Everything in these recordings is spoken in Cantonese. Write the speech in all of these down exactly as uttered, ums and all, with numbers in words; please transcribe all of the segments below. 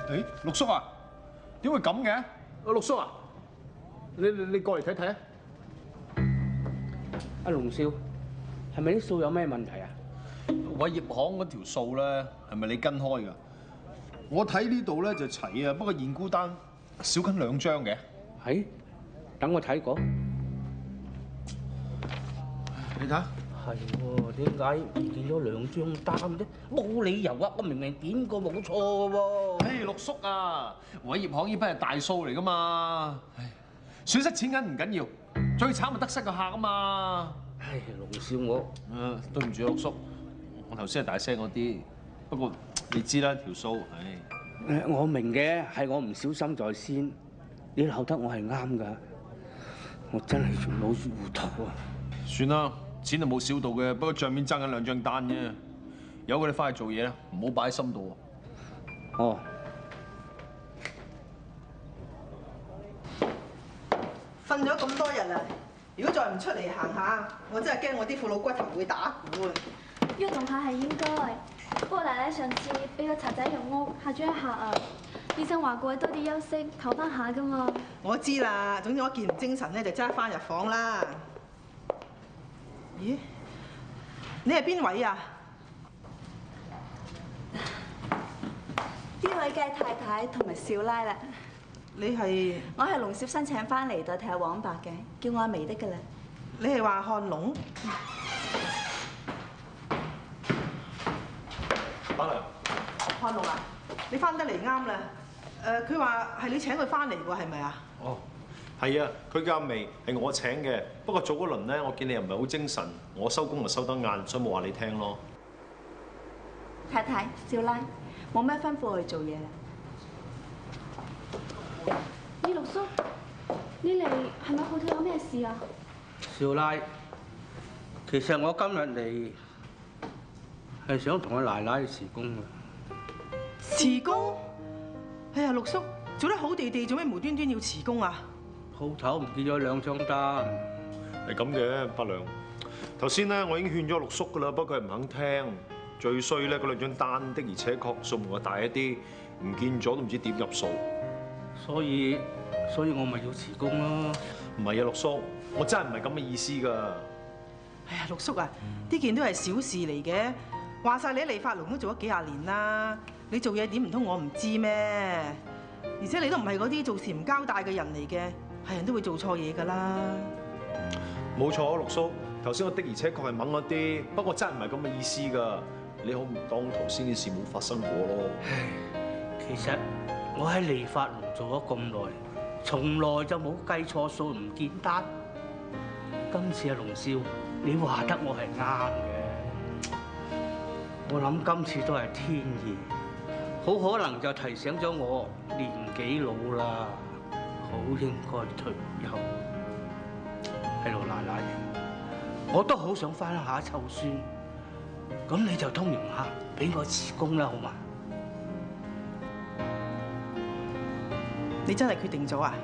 誒，陸叔啊，點會咁嘅？啊，陸叔啊，你你你過嚟睇睇啊！ 阿龍少，係咪啲數有咩問題啊？ 偉業行嗰條數咧，係咪你跟開㗎？我睇呢度咧就齊啊，不過現估單少緊兩張嘅。 係，等我睇過。 你睇下。 係喎，點解唔見咗兩張單啫？冇理由啊！我明明點過冇錯嘅喎。 唉，陸叔啊，偉業行呢筆係大數嚟㗎嘛，唉，損失錢銀唔緊要，最慘咪得失個客啊嘛。 唉，龍少我， 誒，對唔住啊，陸叔，我頭先係大聲嗰啲，不過你知啦條數，唉。 誒，我明嘅，係我唔小心在先，你鬧得我係啱㗎，我真係仲腦糊塗啊！ 算啦。錢就冇少到嘅，不過帳面爭緊兩張單啫。由佢哋翻去做嘢啦，唔好擺喺心度喎。 哦。 瞓咗咁多日啦，如果再唔出嚟行下，我真係驚我啲副老骨頭會打鼓啊！ 喐動下係應該，不過奶奶上次俾個賊仔入屋嚇咗一嚇啊！醫生話過多啲休息，唞翻下噶嘛。 我知啦，總之我見唔精神咧，就揸翻入房啦。咦？你係邊位啊？ 呢位嘅太太同埋少奶啦。 你係？ 我係龍少申請翻嚟代替阿黃伯嘅，叫我阿眉得㗎啦。 你係話漢龍？ 打嚟。 漢龍啊，你翻得嚟啱啦。誒，佢話係你請佢翻嚟喎，係咪啊？ 哦。係啊，佢叫阿眉，係我請嘅。不過早嗰輪咧，我見你又唔係好精神，我收工就收得晏，所以冇話你聽咯。 太太，少奶，冇咩吩咐我去做嘢啦。 咦，陸叔，你嚟係咪鋪頭有咩事啊？ 少奶，其實我今日嚟係想同我奶奶辭工嘅。 辭工？哎呀，陸叔做得好地地，做咩無端端要辭工啊？ 鋪頭唔見咗兩張單， 係咁嘅，伯娘。頭先咧，我已經勸咗陸叔噶啦，不過佢唔肯聽。最衰咧，嗰兩張單的而且確數目大一啲，唔見咗都唔知點入數。 所以所以我咪要辭工咯。 唔係啊，陸叔，我真係唔係咁嘅意思㗎。 哎呀，陸叔啊，呢件都係小事嚟嘅。話晒你喺理髮龍都做咗幾廿年啦，你做嘢點唔通我唔知咩？而且你都唔係嗰啲做事唔交代嘅人嚟嘅。係人都會做錯嘢㗎啦。 冇錯，陸叔。頭先我的而且確係掹咗啲，不過真係唔係咁嘅意思㗎。你好唔當頭先嘅事冇發生過咯。 其實我喺理髮龍做咗咁耐，從來就冇計錯數唔見單。今次阿龍少，你話得我係啱嘅。我諗今次都係天意，好可能就提醒咗我年紀老啦。好應該退休，係老奶奶，我都好想翻下湊孫，咁你就通融下，俾我辭工啦，好嘛？ 你真係決定咗啊？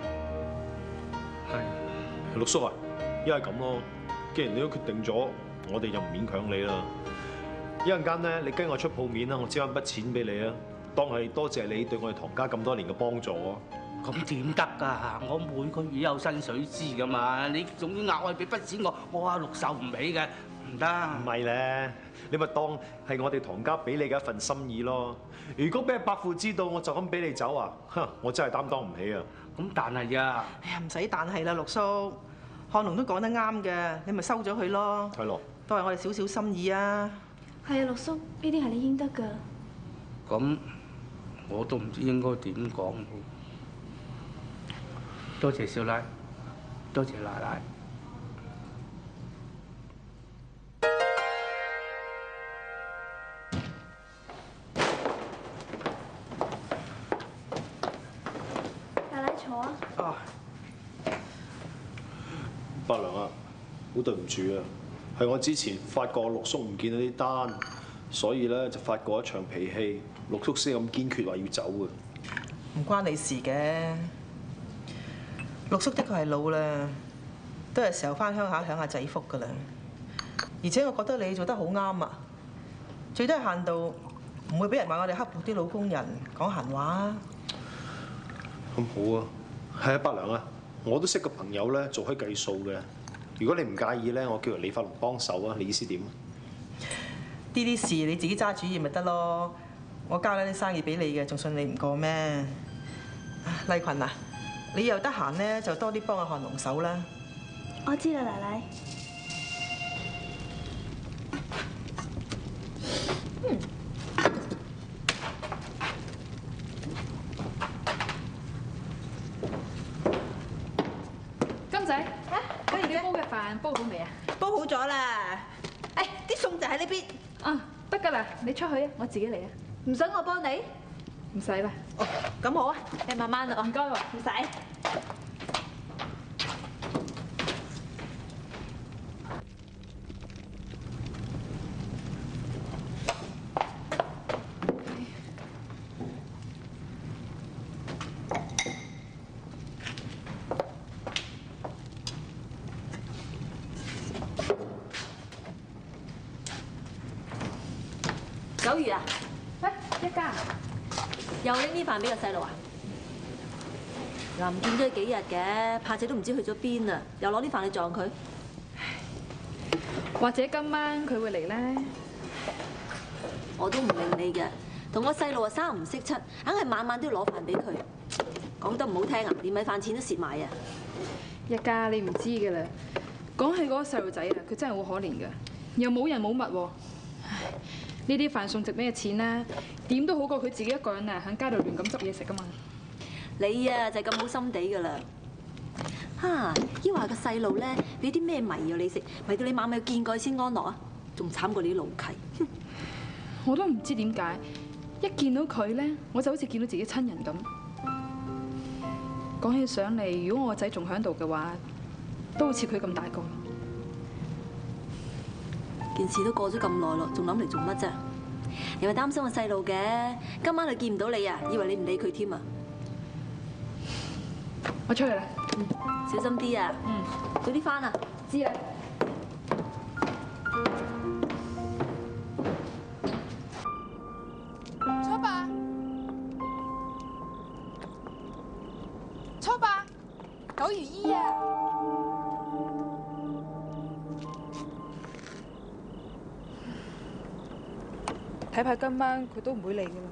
係，陸叔啊，一係咁咯，既然你都決定咗，我哋就唔勉強你啦。一陣間咧，你跟我出鋪面啦，我借翻筆錢俾你啊，當係多謝你對我哋唐家咁多年嘅幫助啊！ 咁點得㗎？我每個月有薪水支㗎嘛，你總之額外俾筆錢我，我阿陸受唔起嘅，唔得。 唔係咧，你咪當係我哋唐家俾你嘅一份心意咯。如果俾阿伯父知道，我就咁俾你走啊，哼！我真係擔當唔起啊。 咁但係啊， 哎呀，唔使但係啦，陸叔，漢龍都講得啱嘅，你咪收咗佢咯。 係咯， 都係我哋少少心意啊。 係啊，陸叔，呢啲係你應得㗎。 咁我都唔知應該點講好。多謝少奶，多謝奶奶。 奶奶坐啊。 哦。 伯娘啊，好對唔住啊，係我之前發覺陸叔唔見到啲單，所以咧就發過一場脾氣，陸叔先咁堅決話要走嘅。 唔關你事嘅。陸叔的確係老啦，都係時候翻鄉下享下仔福㗎啦。而且我覺得你做得好啱啊，最低限度唔會俾人話我哋刻薄啲老工人講閒話。 咁好啊，係啊，伯娘啊，我都識個朋友咧做開計數嘅。如果你唔介意咧，我叫李發龍幫手啊，你意思點啊？ 呢啲事你自己揸主意咪得咯。我交咗啲生意俾你嘅，仲信你唔過咩？麗群啊，你又得閒咧就多啲幫阿漢龍手啦。 我知啦，奶奶。 金仔，你煲嘅飯煲好未啊？ 煲好咗啦。誒，啲餸就喺呢邊。 啊，得㗎啦，你出去啊，我自己嚟啊。 唔使我幫你？ 唔使啦。 哦，咁好啊，你慢慢啦。 唔該喎。 唔使。 九如啊， 喂，一家又拎啲飯俾個細路啊？嗱，唔見咗佢幾日嘅，怕姐都唔知去咗邊啊！又攞啲飯去撞佢。 或者今晚佢會嚟咧？ 我都唔明你嘅，同個細路啊三唔識七，硬係晚晚都要攞飯俾佢。講得唔好聽啊，連米飯錢都蝕埋啊！ 一家你唔知㗎啦。講起嗰個細路仔啊，佢真係好可憐㗎，又冇人冇物喎。唉，呢啲飯餸值咩錢咧？點都好過佢自己一個人啊，喺街度亂咁執嘢食㗎嘛。 你啊就係咁好心地㗎啦。嚇，抑或個細路咧俾啲咩迷藥你食，迷到你晚晚見過佢先安樂啊？仲慘過你啲老契。 我都唔知點解，一見到佢咧，我就好似見到自己親人咁。講起上嚟，如果我個仔仲喺度嘅話，都好似佢咁大個。 件事都過咗咁耐咯，仲諗嚟做乜啫？你咪擔心個細路嘅，今晚佢見唔到你啊，以為你唔理佢添啊！ 我出去啦， 嗯，小心啲啊！ 嗯， 早啲返啊！ 知啦。 初八，初八，九如姨啊！睇怕今晚佢都唔會嚟㗎啦。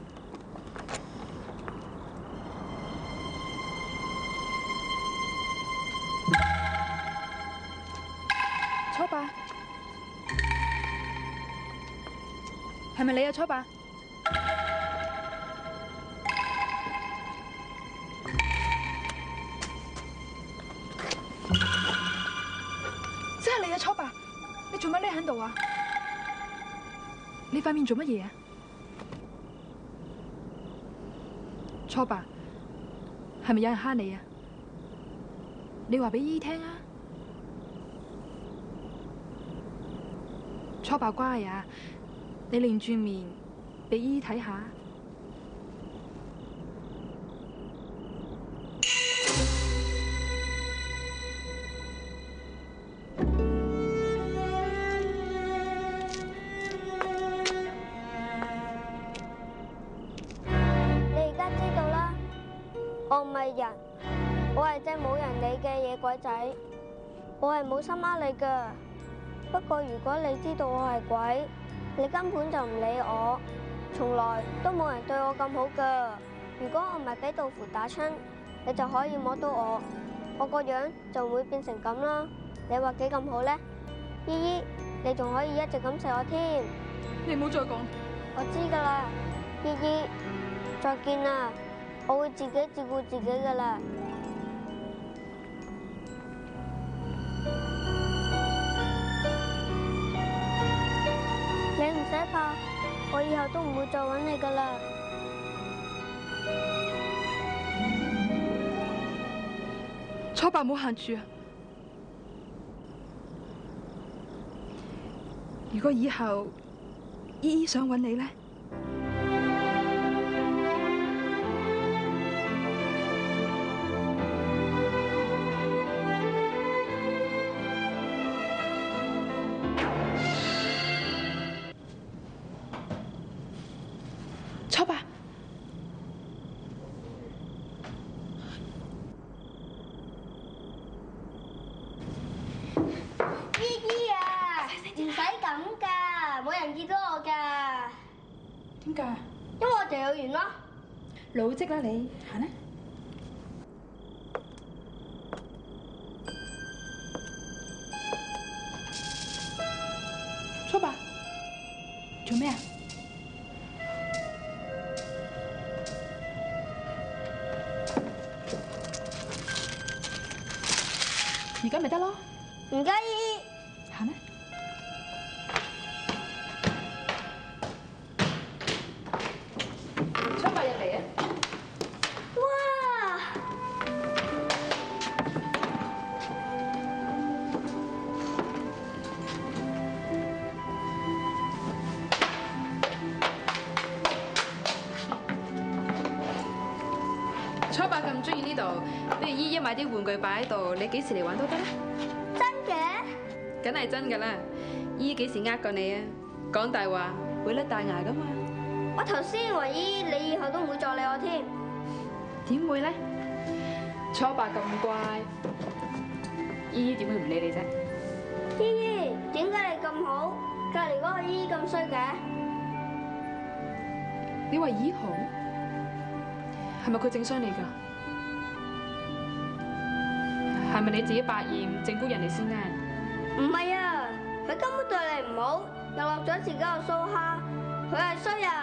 初八，係咪你啊？初八，真係你啊！初八，你做乜匿喺度啊？你塊面做乜嘢啊？初八，係咪有人蝦你啊？你話俾姨聽啊！初八乖啊，你擰住面俾姨睇下。 我唔係人，我係隻冇人理嘅野鬼仔，我係冇心呃你㗎。不過如果你知道我係鬼，你根本就唔理我，從來都冇人對我咁好㗎。如果我唔係俾道符打親，你就可以摸到我，我個樣就唔會變成咁啦。你話幾咁好呢？姨姨，你仲可以一直咁錫我添。 你唔好再講。 我知㗎啦，姨姨，再見啦。我會自己照顧自己噶啦。你唔使怕，我以後都唔會再揾你噶啦。 初八唔好限住啊！如果以後姨姨想揾你咧？ 點解？ 因為我哋有緣咯。 老積啦你，行啦。初八，做咩啊？而家咪得咯。 唔介意。 行啦。初八入嚟啊！ 哇！ 初八咁中意呢度，不如姨姨買啲玩具擺喺度，你幾時嚟玩都得啦。 真嘅？ 梗係真㗎啦！姨姨幾時呃過你啊？講大話會甩大牙㗎嘛？ 我頭先以為姨你以後都唔會再理我添。 點會咧？初八咁乖，姨姨點會唔理你啫？ 姨姨，點解你咁好？隔離嗰個姨姨咁衰嘅？ 你話姨好，係咪佢整傷你㗎？係咪你自己百厭整蠱人哋先啊？ 唔係啊，佢根本對你唔好，又落咗自己個蘇蝦，佢係衰人。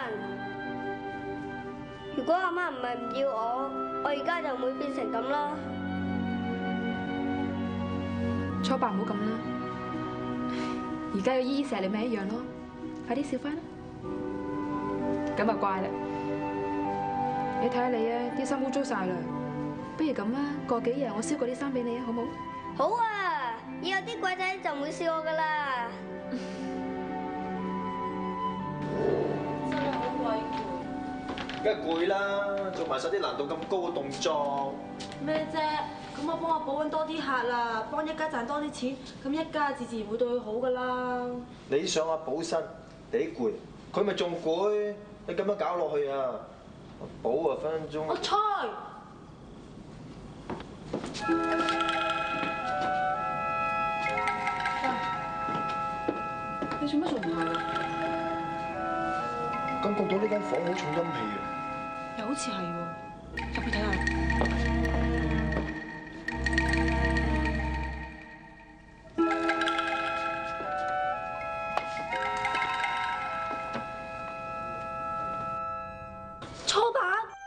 如果阿媽唔係唔要我，我而家就唔會變成咁啦。 初八唔好咁啦，而家個姨姨成日你咪一樣咯，快啲笑翻啦，咁啊乖啦。你睇下你啊，啲衫污糟晒啦，不如咁啊，過幾日我燒過啲衫俾你啊，好冇？ 好啊，以後啲鬼仔就唔會笑我噶啦。 真係好鬼攰。 梗係攰啦，做埋晒啲難度咁高嘅動作。 咩啫？咁我幫阿寶揾多啲客啦，幫一家賺多啲錢，咁一家自自然會對佢好噶啦。 你上阿寶身，你攰，佢咪仲攰？你咁樣搞落去啊，阿寶啊分分鐘。 我猜。 你做乜做唔下㗎？ 感覺到呢間房好重陰氣啊！ 又好似係喎，入去睇下。 初八？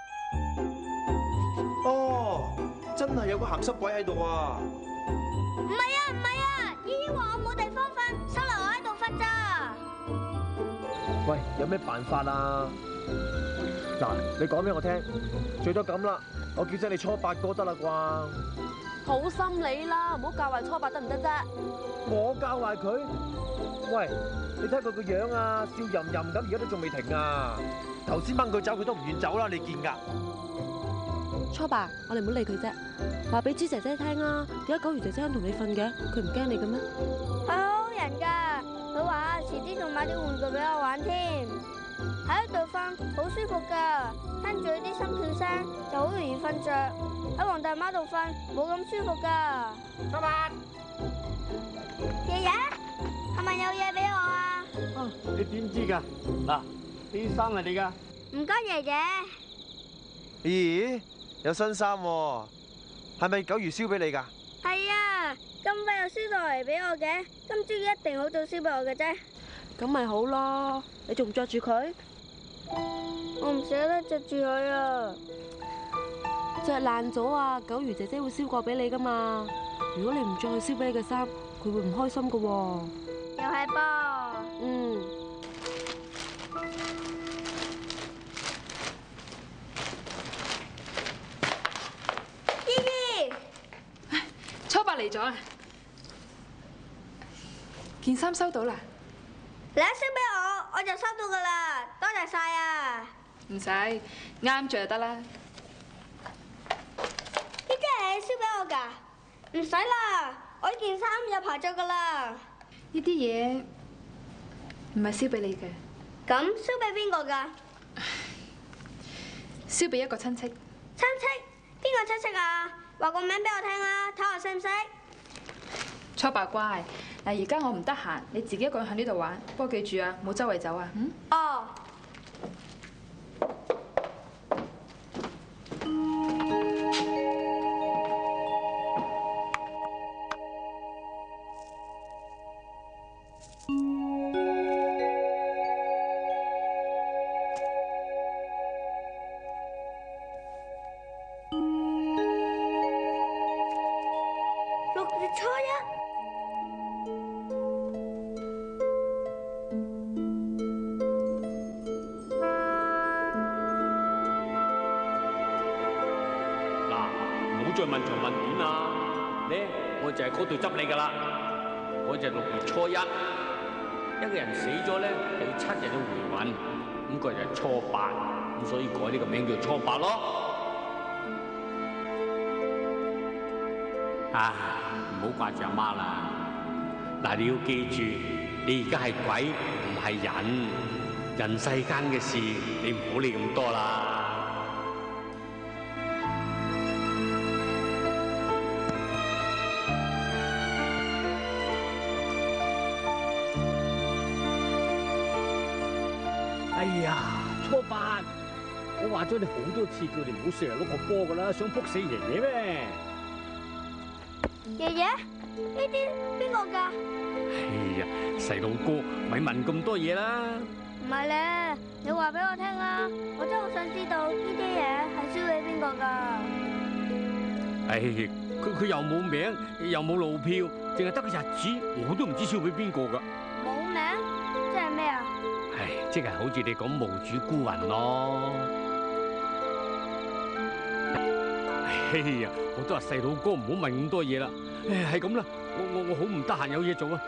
哦，真係有個鹹濕鬼喺度啊！ 唔係啊，唔係啊，姨姨話我冇地方瞓，收留我喺度瞓咋。 喂，有咩辦法啊？嗱，你講俾我聽，最多咁啦，我叫聲你初八哥得啦啩？ 好心理啦，唔好教壞初八得唔得啫？ 我教壞佢？喂，你睇佢個樣啊，笑吟吟咁，而家都仲未停啊！頭先掹佢走，佢都唔願走啦，你見㗎？ 初八，我哋唔好理佢啫。話俾朱姐姐聽啊，點解九如姐姐肯同你瞓嘅？佢唔驚你嘅咩？ 佢好好人㗎，佢話遲啲仲買啲玩具俾我玩添。喺度瞓好舒服㗎，聽住啲心跳聲就好容易瞓着。喺黃大媽度瞓冇咁舒服㗎。 初八， 爺爺，係咪有嘢俾我啊？ 哦，你點知㗎？嗱，呢啲衫係你㗎。 唔該，爺爺。 咦，有新衫喎，係咪九如燒俾你㗎？ 係啊，咁快又燒到嚟俾我嘅，今朝一定好早燒俾我嘅啫。 咁咪好咯，你仲唔着住佢？ 我唔捨得着住佢啊！ 着爛咗啊！九如姐姐會燒過俾你噶嘛？如果你唔再燒俾你嘅衫，佢會唔開心噶喎。 又係噃。 嗯。 姨姨， 初八嚟咗啊！件衫收到啦。 你一燒俾我，我就收到噶啦，多謝晒啊！ 唔使，啱着就得啦。 呢啲係你燒俾我㗎？唔使啦，我呢件衫有排着噶啦。 呢啲嘢唔係燒俾你嘅。 咁燒俾邊個㗎？ 燒俾一個親戚。 親戚？邊個親戚啊？話個名俾我聽啦，睇我識唔識？ 初八乖，嗱，而家我唔得閒，你自己一個人喺呢度玩，不過記住啊，唔好周圍走啊。嗯。 哦。 好再問長問短啦。咧，我就係嗰度執你㗎啦。嗰就六月初一，一個人死咗咧，係要七日嘅回魂，咁嗰日初八，咁所以改呢個名叫初八咯。啊，唔好掛住阿媽啦。嗱，你要記住，你而家係鬼，唔係人，人世間嘅事，你唔好理咁多啦。哎呀，初八，我話咗你好多次，叫你唔好成日碌個波噶啦，想撲死爺爺咩？ 爺爺，呢啲邊個㗎？ 哎呀，細路哥，咪問咁多嘢啦。 唔係咧，你話俾我聽啦，我真係好想知道呢啲嘢係燒俾邊個㗎？ 唉，佢佢又冇名，又冇路票，淨係得個日子，我都唔知燒俾邊個㗎。 冇名，即係咩啊？ 唉，即係好似你講無主孤魂咯。哎呀，我都話細佬哥唔好問咁多嘢啦。唉，係咁啦，我我我好唔得閒，有嘢做啊。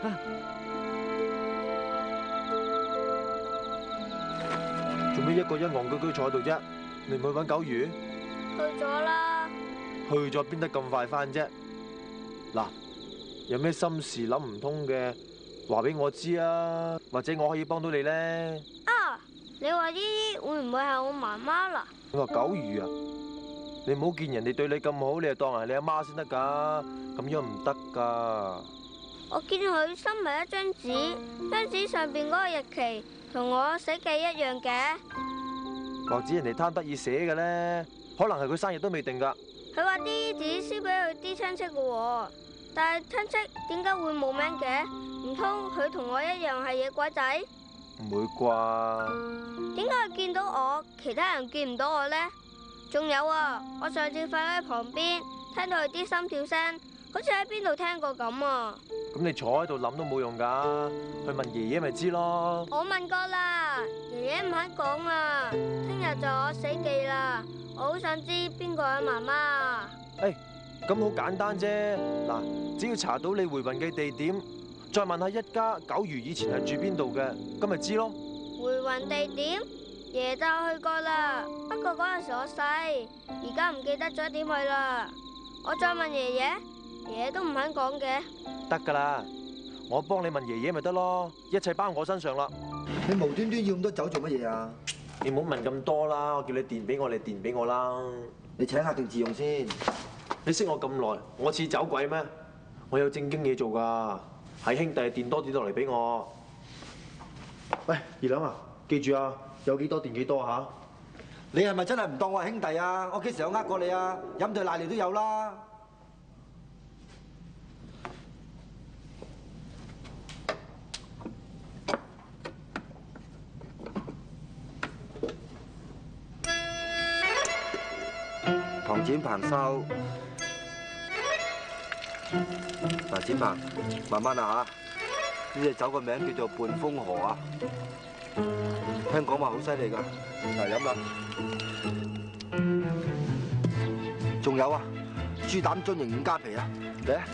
做咩一個人戇居居坐喺度啫？你唔去搵狗魚？ 去咗啦。 去咗邊得咁快翻啫？嗱，有咩心事諗唔通嘅，話俾我知啊，或者我可以幫到你咧。 啊，你話呢啲會唔會係我媽媽啦？ 你話狗魚啊？你唔好見人哋對你咁好，你就當係你阿媽先得噶，咁樣唔得噶。 我見佢收埋一張紙，張紙上邊嗰個日期同我死記一樣嘅。 或者人哋貪得意寫嘅咧，可能係佢生日都未定噶。 佢話啲紙燒俾佢啲親戚嘅喎，但係親戚點解會冇名嘅？唔通佢同我一樣係野鬼仔？ 唔會啩？ 點解佢見到我，其他人見唔到我呢？仲有啊，我上次瞓喺旁邊，聽到佢啲心跳聲，好似喺邊度聽過咁啊！ 咁你坐喺度諗都冇用噶，去問爺爺咪知咯。 我問過啦，爺爺唔肯講啊。聽日就我死記啦，我好想知邊個係媽媽。 誒，咁好簡單啫。嗱，只要查到你回魂嘅地點，再問下一家狗魚以前係住邊度嘅，咁咪知咯。 回魂地點？爺就去過啦，不過嗰陣時我細，而家唔記得咗點去啦。我再問爺爺，爺爺都唔肯講嘅。 得噶啦，我幫你問爺爺咪得咯，一切包我身上啦。 你無端端要咁多酒做乜嘢啊？ 你唔好問咁多啦，我叫你墊俾我，你墊俾我啦。 你請客定自用先？ 你識我咁耐，我似走鬼咩？我有正經嘢做噶，係兄弟墊多啲落嚟俾我。喂，二兩啊，記住啊！有幾多墊幾多嚇？ 你係咪真係唔當我係兄弟啊？我幾時有呃過你啊？飲對瀨尿都有啦。糖剪棚收。嗱，剪棚，慢慢啊嚇。呢隻酒個名叫做半風河啊。聽講話好犀利㗎，嚟飲啦！仲有啊，豬膽樽型五加皮啊，嚟啊！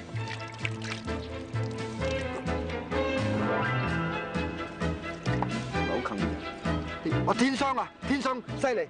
好近，我天霜啊，天霜犀利！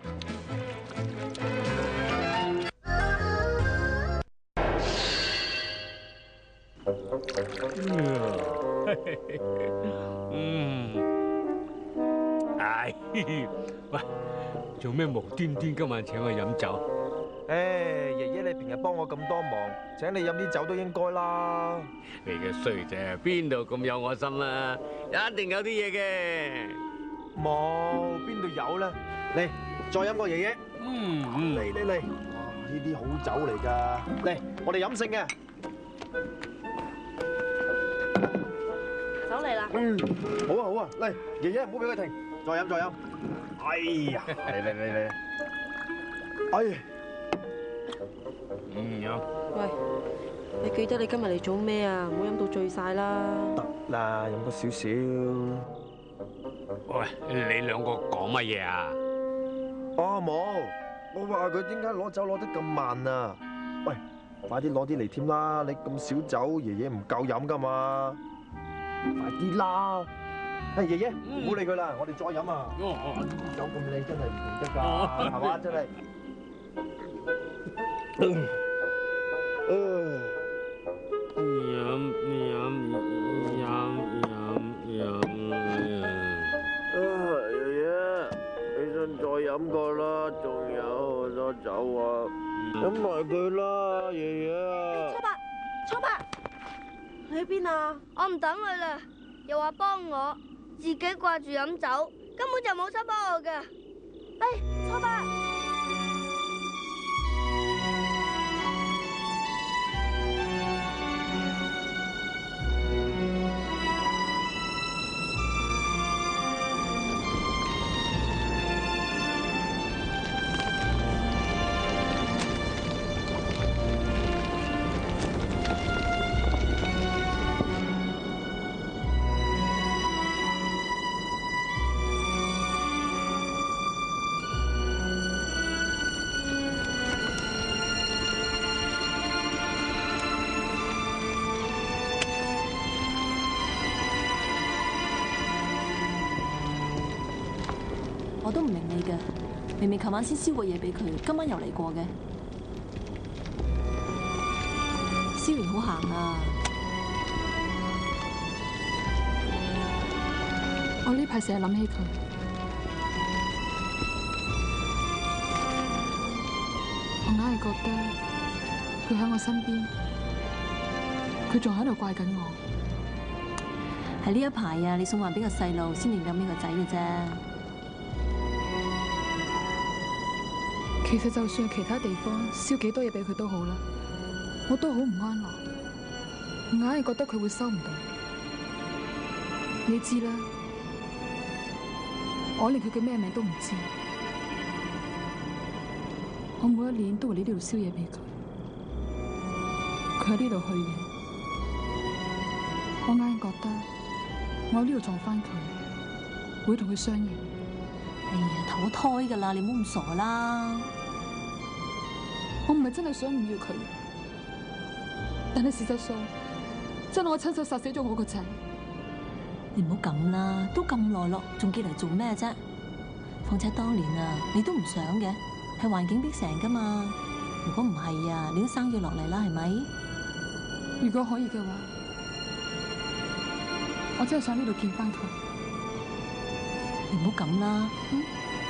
嗯。唉，喂，做咩無端端今晚請我飲酒？ 誒，爺爺你平日幫我咁多忙，請你飲啲酒都應該啦。 你嘅衰仔，邊度咁有我心啊？一定有啲嘢嘅。 冇，邊度有咧？嚟，再飲個爺爺。 嗯， 嚟嚟嚟，呢啲好酒嚟㗎。嚟，我哋飲勝嘅。 酒嚟啦。 嗯，好啊好啊，嚟，爺爺唔好俾佢停。再飲再飲，哎呀，嚟嚟嚟嚟，哎， 嗯有。 喂，你記得你今日嚟做咩啊？唔好飲到醉晒啦。 得啦，飲多少少。 喂，你兩個講乜嘢啊？ 哦冇，我話佢點解攞酒攞得咁慢啊？ 喂，快啲攞啲嚟添啦！你咁少酒，爺爺唔夠飲噶嘛？快啲啦！誒，爺爺唔好理佢啦，我哋再飲啊！酒咁靚真係唔同得㗎，係嘛？真係。 飲飲飲飲飲啊！爺爺，你想再飲過啦？仲有好多酒啊！飲埋佢啦，爺爺。 初八，初八， 你喺邊啊？ 我唔等佢啦，又話幫我，自己掛住飲酒，根本就冇心幫我嘅。哎，初八。 我都唔明你嘅，明明琴晚先燒過嘢俾佢，今晚又嚟過嘅。思蓮好行啊！ 我呢排成日諗起佢，我硬係覺得佢喺我身邊，佢仲喺度怪緊我。 係呢一排啊，你送飯俾個細路，先至諗呢個仔嘅啫。 其實就算係其他地方燒幾多嘢俾佢都好啦，我都好唔安樂，硬係覺得佢會收唔到。你知啦，我連佢叫咩名都唔知。我每一年都會嚟呢度燒嘢俾佢，佢喺呢度去嘅，我硬係覺得我喺呢度撞翻佢，會同佢相認。 哎呀，投咗胎㗎啦，你唔好咁傻啦！ 我唔係真係想唔要佢，但係事實上真係我親手殺死咗我個仔。 你唔好咁啦，都咁耐咯，仲寄嚟做咩啫？況且當年啊，你都唔想嘅，係環境逼成㗎嘛。如果唔係啊，你都生咗落嚟啦，係咪？ 如果可以嘅話，我真係想呢度見翻佢。 你唔好咁啦。嗯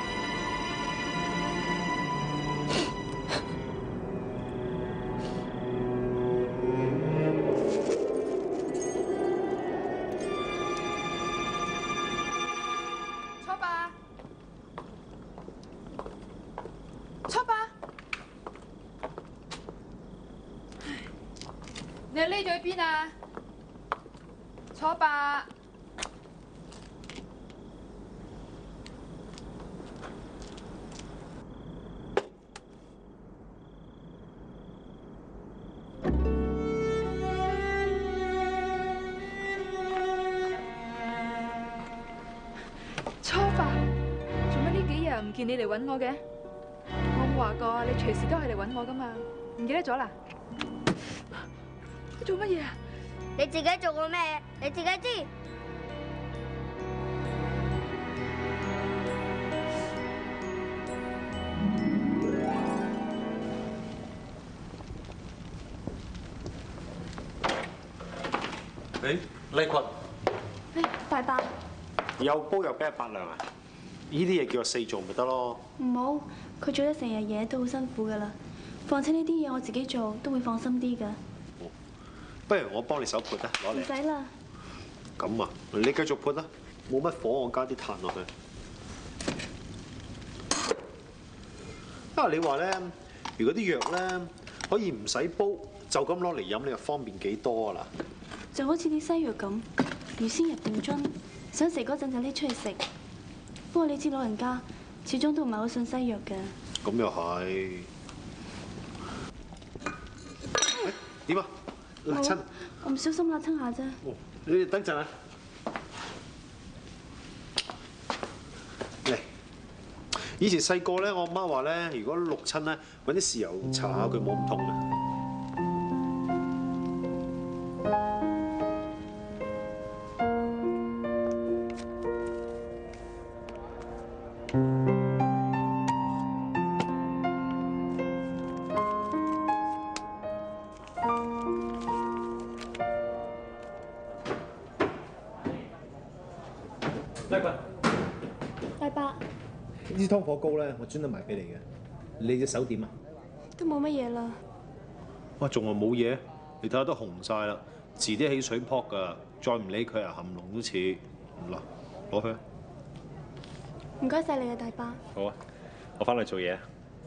你匿咗喺邊啊？初八，初八，做乜呢幾日唔見你嚟揾我嘅？我冇話過你隨時都係嚟揾我噶嘛？唔記得咗啦？做乜嘢啊？ 你自己做過咩？你自己知。 誒，麗群， 誒，大伯， 又煲又啤八兩啊！呢啲嘢叫我四做咪得咯。 唔好，佢做得成日嘢都好辛苦噶啦。況且呢啲嘢我自己做都會放心啲噶。 不如我幫你手撥啊，攞嚟。 唔使啦。 咁啊，你繼續撥啦，冇乜火，我加啲炭落去。啊，你話咧，如果啲藥咧可以唔使煲，就咁攞嚟飲，你又方便幾多啊嗱？ 就好似啲西藥咁，預先入定樽，想食嗰陣就拎出去食。不過你知老人家始終都唔係好信西藥嘅。 咁又係。誒點啊？辣親？ 我唔小心辣親下啫。 哦，你哋等陣啊。嚟，以前細個咧，我媽話咧，如果淥親咧，揾啲豉油搽下佢冇咁痛嘅。 支湯火膏咧，我專登買俾你嘅。你隻手點啊？ 都冇乜嘢啦。 哇，仲話冇嘢？你睇下都紅晒啦，遲啲起水泡㗎，再唔理佢啊，含膿都似。嗱，攞去。 唔該晒你啊，大伯。 好啊，我翻嚟做嘢。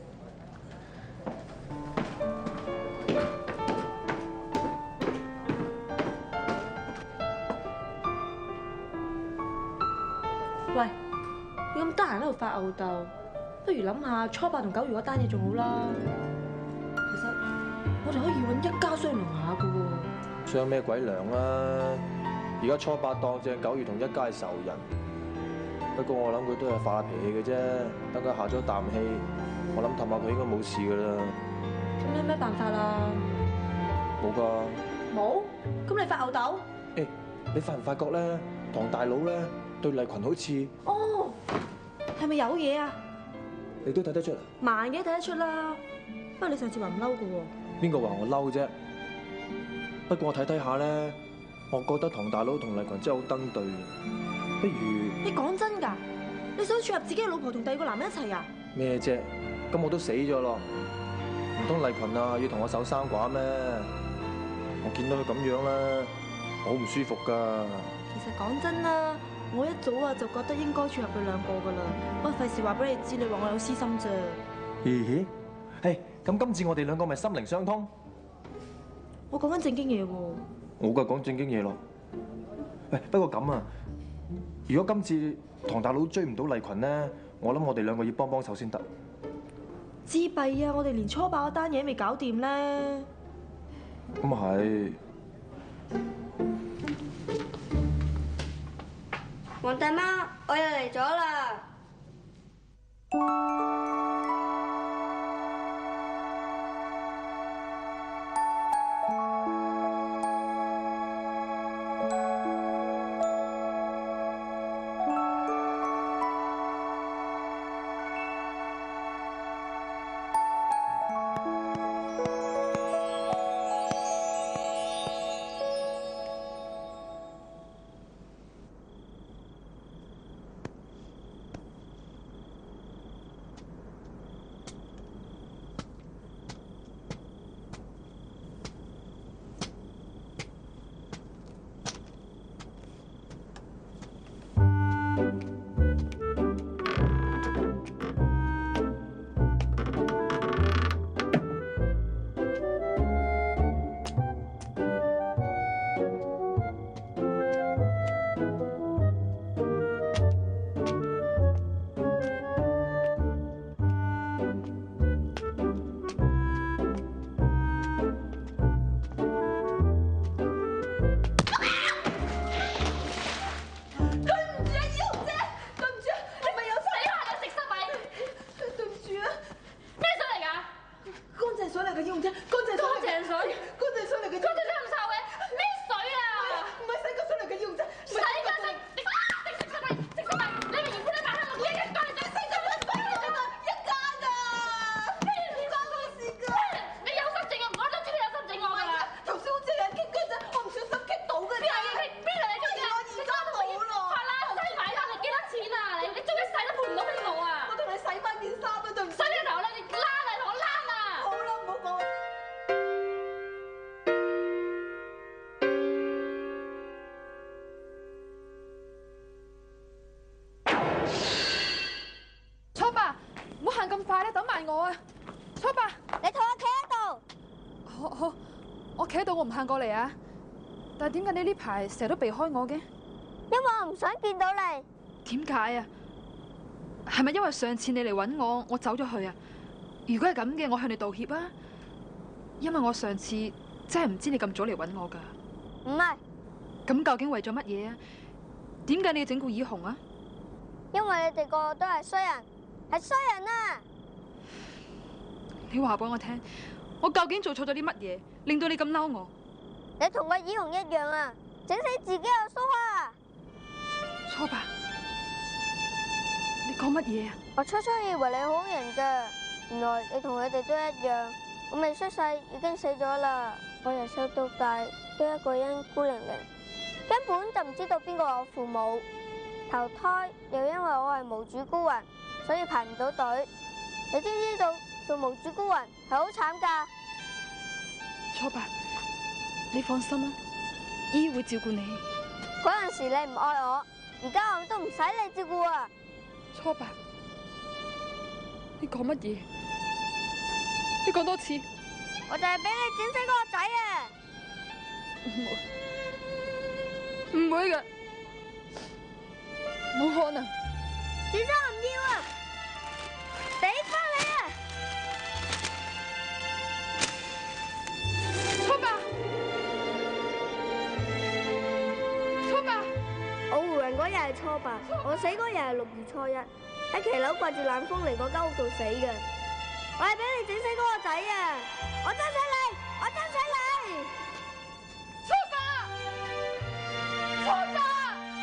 喂，你咁得閒喺度發吽竇，不如諗下初八同九月嗰單嘢仲好啦。其實我哋可以揾一家商量下噶喎。 商咩鬼量啊！而家初八當正九月同一家係仇人，不過我諗佢都係發下脾氣嘅啫。等佢下咗啖氣，我諗氹下佢應該冇事噶啦。 咁你有咩辦法啊？ 冇㗎。 冇？咁你發吽竇？ 誒，你發唔發覺咧？唐大佬咧對麗群好似…… 哦，係咪有嘢啊？ 你都睇得出啊？ 盲嘅睇得出啦。不過你上次話唔嬲嘅喎。 邊個話我嬲啫？不過我睇睇下咧，我覺得唐大佬同麗群真係好登對。不如你講真㗎？你想撮合自己嘅老婆同第二個男人一齊啊？ 咩啫？咁我都死咗咯，唔通麗群啊要同我守生寡咩？我見到佢咁樣咧，好唔舒服㗎。 其實講真啦，我一早啊就覺得應該撮合佢兩個㗎啦，不過費事話俾你知，你話我有私心啫。 咦？係咁，今次我哋兩個咪心靈相通？ 我講緊正經嘢喎。 我梗係講正經嘢咯。喂，不過咁啊，如果今次唐大佬追唔到麗群咧，我諗我哋兩個要幫幫手先得。 自閉啊！我哋連初八嗰單嘢未搞掂咧。 咁啊係。 黃大媽，我又嚟咗啦。 咁快咧，等埋我啊！初八， 你同我企喺度。 好好，我企喺度，我唔行過嚟啊！但係點解你呢排成日都避開我嘅？ 因為我唔想見到你。 點解啊？係咪因為上次你嚟搵我，我走咗去啊？如果係咁嘅，我向你道歉啊！因為我上次真係唔知你咁早嚟搵我噶。 唔係。 咁究竟為咗乜嘢啊？點解你要整蠱以紅啊？ 因為你哋個個都係衰人，係衰人啊！ 你話俾我聽，我究竟做錯咗啲乜嘢，令到你咁嬲我？ 你同個以紅一樣啊，整死自己又蘇蝦。 初八，你講乜嘢啊？ 我初初以為你好人噶，原來你同佢哋都一樣。我未出世已經死咗啦，我由細到大都一個人孤零零，根本就唔知道邊個係我父母。投胎又因為我係無主孤魂， 所以排唔到隊。你知唔知道做無主孤魂係好慘㗎？ 初八，你放心啦，姨會照顧你。 嗰陣時你唔愛我，而家我都唔使你照顧啊！ 初八，你講乜嘢？你講多次。 我就係俾你整死嗰個仔啊！ 唔會，唔會嘅，冇可能。 點解我唔要啊？俾翻你啊！ 初八，初八， 我回魂嗰日係初八，我死嗰日係六月初一，喺騎樓掛住冷風嚟嗰間屋度死嘅。我係俾你整死嗰個仔啊！我真死你！我真死你！ 初八，初八。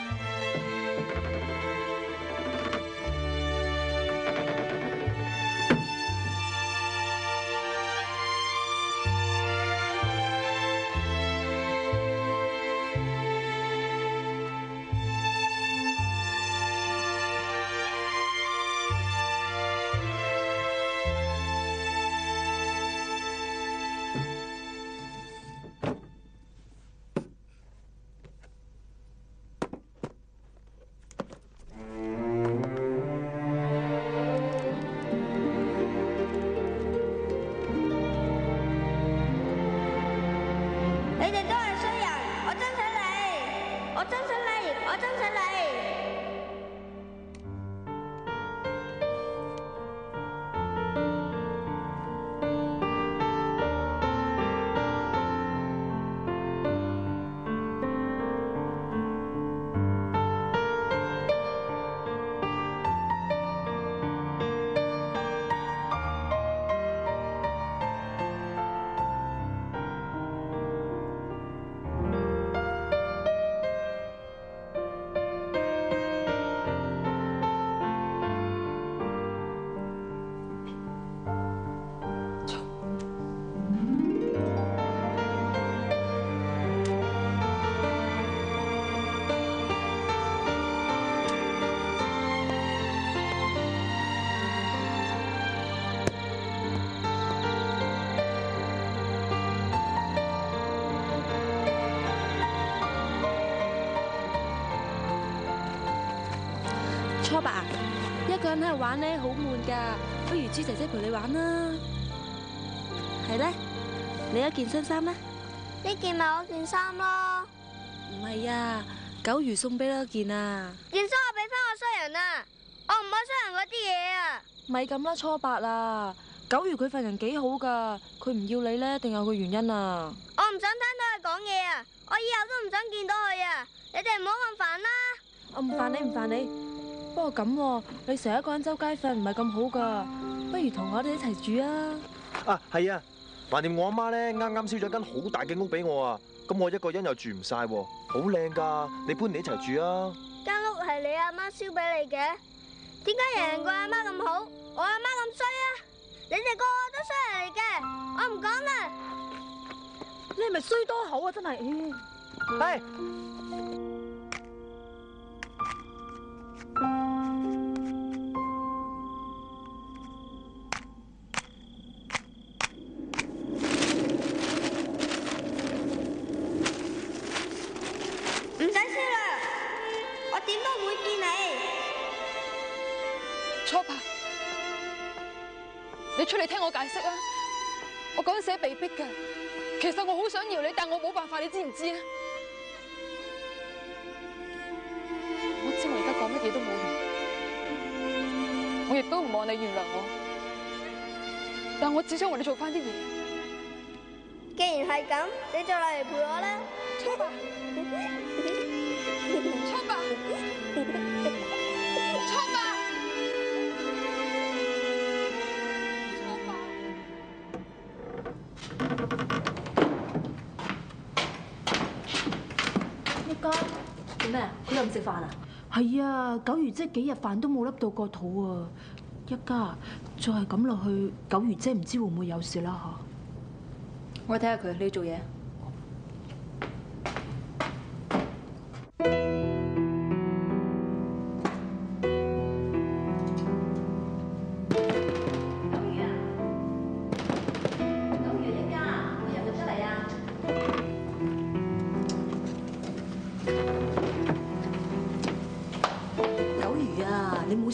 初八，一個人喺度玩咧好悶噶，不如豬姐姐陪你玩啦。係咧，你有件新衫咩？ 呢件咪我件衫咯。 唔係啊，九如送俾你一件啊。 件衫我俾翻我衰人啊！我唔愛衰人嗰啲嘢啊！ 咪咁啦，初八啊，九如佢份人幾好噶，佢唔要你咧，一定有個原因啊。 我唔想聽到佢講嘢啊！我以後都唔想見到佢啊！你哋唔好咁煩啦。 我唔煩你，唔煩你。不過咁，你成日一個人周街瞓唔係咁好噶，不如同我哋一齊住啊！ 啊，係啊，橫掂我阿媽咧啱啱燒咗間好大嘅屋俾我啊，咁我一個人又住唔晒，好靚噶，你搬嚟一齊住啊！ 間屋係你阿媽燒俾你嘅，點解人人個阿媽咁好，我阿媽咁衰啊？你哋個個都衰人嚟嘅，我唔講啦！ 你係咪衰多口啊？真係， 係。 初八，你出嚟聽我解釋啊！我嗰陣時係被逼噶，其實我好想要你，但我冇辦法，你知唔知啊？我知我而家講乜嘢都冇用，我亦都唔望你原諒我，但我只想為你做翻啲嘢。 既然係咁，你就落嚟陪我啦， 初八，初八，初八。 做咩啊？佢又唔食飯啊？ 係啊，九如姐幾日飯都冇粒到個肚啊！一家再係咁落去，九如姐唔知會唔會有事啦嚇。 我睇下佢，你做嘢。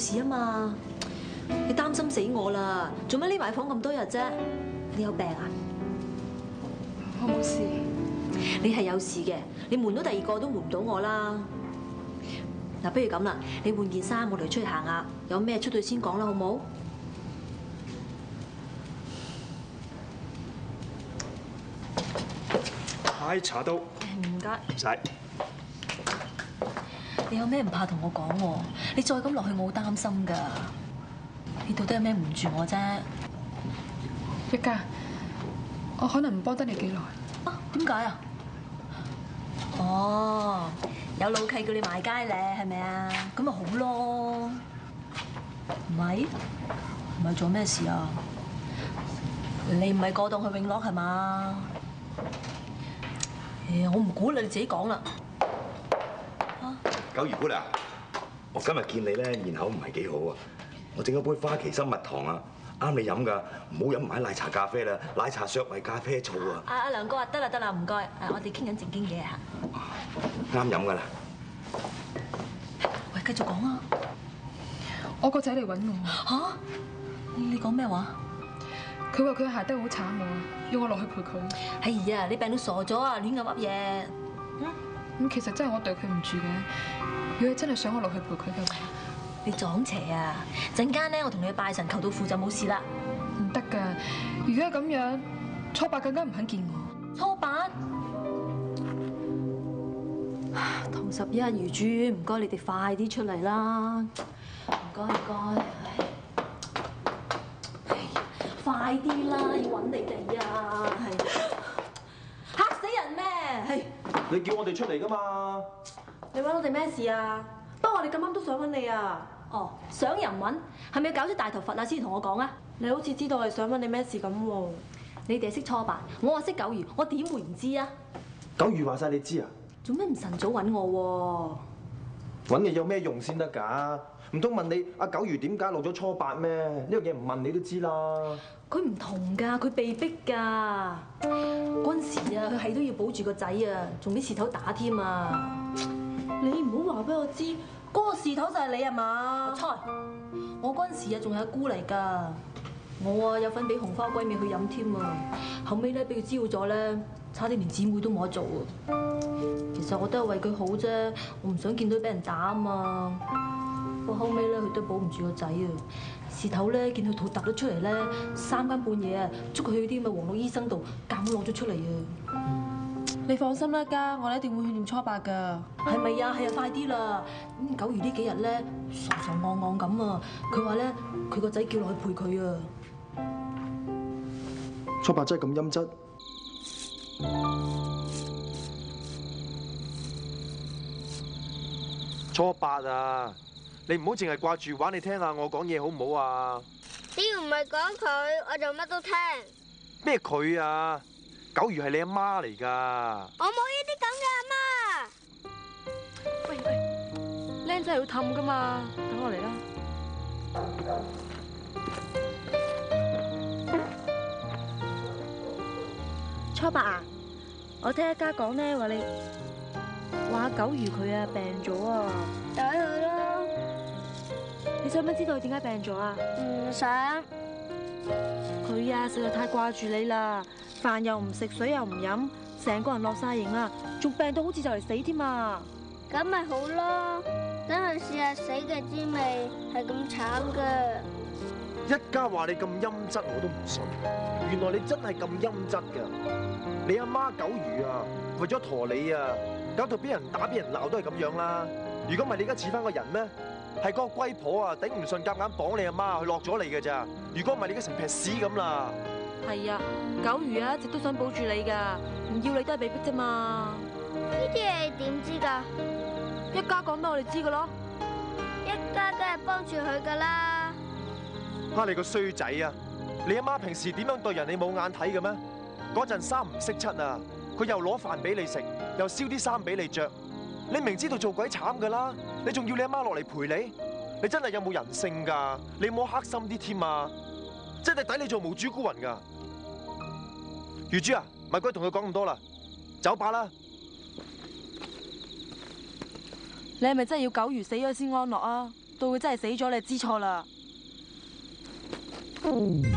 事啊嘛。你擔心死我啦，做乜匿埋房咁多日啫？你有病啊？ 我冇事。 你係有事嘅，你瞞到第二個都瞞唔到我啦。嗱，不如咁啦，你換件衫，我哋出去行下，有咩出去先講啦，好冇？ 奶茶到。 唔該。 唔使。 你有咩唔怕同我講喎？你再咁落去，我好擔心㗎。你到底有咩瞞住我啫？ 一家，我可能唔幫得你幾耐。 啊？點解啊？哦，有老契叫你買街咧，係咪啊？咁咪好咯。唔係？唔係做咩事啊？你唔係過檔去永樂係嘛？誒，我唔估啦，你自己講啦。 九如姑娘，我今日見你咧面口唔係幾好啊！我整咗杯花旗參蜜糖啊，啱你飲㗎，唔好飲埋奶茶咖啡啦，奶茶削為咖啡醋啊！ 阿阿梁哥啊，得啦得啦，唔該，誒我哋傾緊正經嘢嚇。 啱飲㗎啦。 喂，繼續講啊！ 我個仔嚟揾我。 嚇？你講咩話？ 佢話佢行得好慘喎，要我落去陪佢。 哎呀，你病到傻咗啊！亂噏噏嘢。 咁其實真係我對佢唔住嘅。如果你真係想我落去陪佢嘅話， 你撞邪啊！陣間咧，我同你去拜神求到符就冇事啦。 唔得㗎，如果係咁樣，初八更加唔肯見我。 初八？同十一如珠，唔該你哋快啲出嚟啦！唔該唔該。快啲啦！要揾你哋啊！係嚇死人咩？係你叫我哋出嚟㗎嘛？ 你揾我哋咩事啊？不過我哋咁啱都想揾你啊！ 哦，想人揾，係咪要搞啲大頭佛啊先同我講啊？ 你好似知道係想問你咩事咁喎？ 你哋識初八，我話識九如，我點會唔知啊？ 九如話晒你知啊？ 做咩唔晨早揾我揾你有咩用先得㗎？唔通問你阿九如點解落咗初八咩？呢個嘢唔問你都知啦。 佢唔同㗎，佢被逼㗎。嗰陣時啊，佢係都要保住個仔啊，仲俾事頭打添啊！ 你唔好話俾我知，嗰個事頭就係你係嘛？ 我猜，我嗰陣時啊仲係阿姑嚟㗎。我啊有份俾紅花閨蜜去飲添啊，後尾咧俾佢知道咗咧，差啲連姊妹都冇得做啊！其實我都係為佢好啫，我唔想見到佢俾人打啊嘛。不過後尾咧，佢都保唔住個仔啊！事頭咧見佢肚突咗出嚟咧，三更半夜啊捉佢去啲咁嘅黃綠醫生度，夾硬攞咗出嚟啊！ 你放心啦，家，我哋一定會去念初八㗎。 係咪啊？係啊，快啲啦！咁九如呢幾日咧傻傻戇戇咁啊！佢話咧佢個仔叫落去陪佢啊！ 初八真係咁陰質？初八啊！你唔好淨係掛住玩，你聽下我講嘢好唔好啊？ 只要唔係講佢，我就乜都聽。 咩佢啊？九如係你阿媽嚟㗎。 我冇呢啲咁嘅阿媽。 喂喂，僆仔要氹㗎嘛，等我嚟啦。初八啊，我聽一家講咧話你話九如佢啊病咗啊。 由佢咯。 你想唔想知道佢點解病咗啊？ 唔想。 佢啊，實在太掛住你啦，飯又唔食，水又唔飲，成個人落晒型啦，仲病到好似就嚟死添啊！ 咁咪好咯，等佢試下死嘅滋味係咁慘噶。 一家話你咁陰質我都唔信，原來你真係咁陰質㗎！你阿媽九如啊，為咗陀你啊，搞到俾人打俾人鬧都係咁樣啦。如果唔係你而家似翻個人咩？係嗰個龜婆啊，頂唔順夾硬綁你阿媽，佢落咗嚟嘅咋。如果唔係你而家成撇屎咁啦。 係啊，九如啊，一直都想保住你噶，唔要你都係被逼啫嘛。 呢啲嘢點知噶？ 一家講俾我哋知噶咯。 一家梗係幫住佢噶啦。 啊，你個衰仔啊！你阿媽平時點樣對人你冇眼睇嘅咩？嗰陣三唔識七啊，佢又攞飯俾你食，又燒啲衫俾你着。你明知道做鬼慘噶啦，你仲要你阿媽落嚟陪你？你真係有冇人性噶？你冇黑心啲添啊！真係抵你做無主孤魂噶！如珠啊，咪鬼同佢講咁多啦，走吧啦！ 你係咪真係要九如死咗先安樂啊？ 到佢真係死咗，你就知錯啦。 嗯